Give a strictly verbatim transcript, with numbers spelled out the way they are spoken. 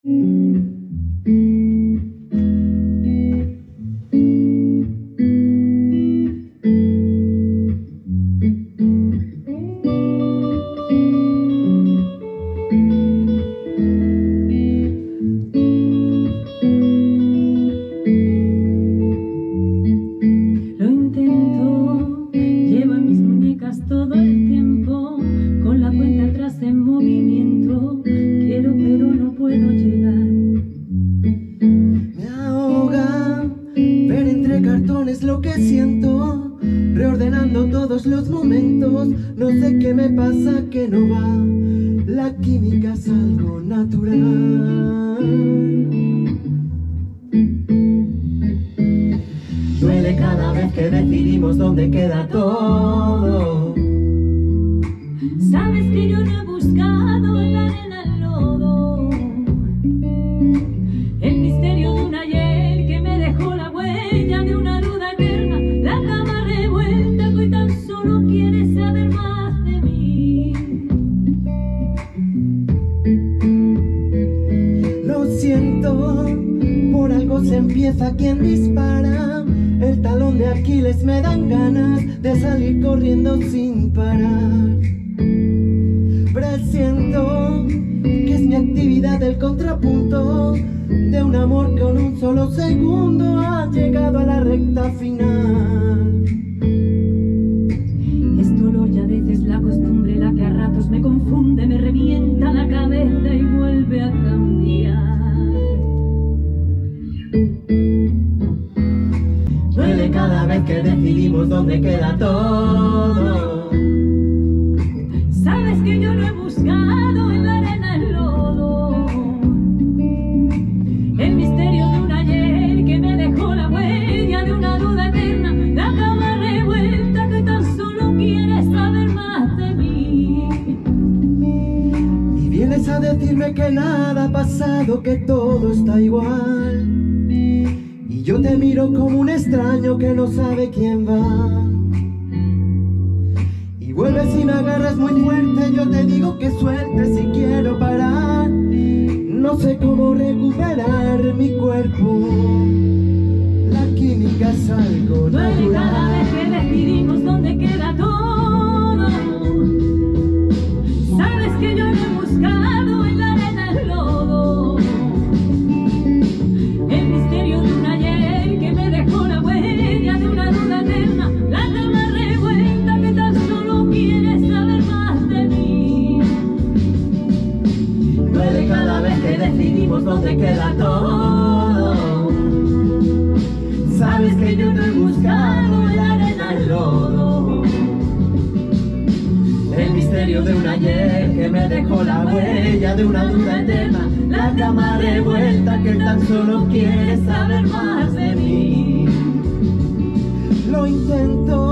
Todo el tiempo, con la cuenta atrás en movimiento, quiero pero no puedo llegar. Me ahoga ver entre cartones lo que siento, reordenando todos los momentos. No sé qué me pasa, que no va, la química es algo natural. Duele cada vez que decidimos dónde queda todo. Sabes que yo no he buscado en la arena el lodo, el misterio de un ayer que me dejó la huella de una duda eterna, la cama revuelta que hoy tan solo quiere saber más de mí. Lo siento, por algo se empieza quien dispara. El talón de Aquiles me dan ganas de salir corriendo sin parar. Presiento que es mi actividad el contrapunto de un amor que en un solo segundo ha llegado a la recta final. Es dolor y a veces la costumbre la que a ratos me confunde, me revienta la cabeza y vuelve a cambiar. Duele cada vez que decidimos dónde queda todo. Sabes que yo no he buscado en la arena el lodo, el misterio de un ayer que me dejó la huella de una duda eterna, la cama revuelta que tan solo quiere saber más de mí. Y vienes a decirme que nada ha pasado, que todo está igual. Y yo te miro como un extraño que no sabe quién va. Y vuelves y me agarras muy fuerte, yo te digo que suelte si quiero parar. No sé cómo recuperar mi cuerpo, la química es algo natural. Duele cada vez que decidimos dónde queda todo. Sabes que yo no he buscado en la arena el lodo, el misterio de un ayer que me dejó la huella de una duda eterna, la cama revuelta que tan solo quiere saber más de mí. Duele cada vez que decidimos dónde queda todo. Sabes que yo no he buscado en la arena el lodo, el misterio de un ayer que me dejó la huella de una duda eterna, la cama revuelta que tan solo quiere saber más de mí. Lo intento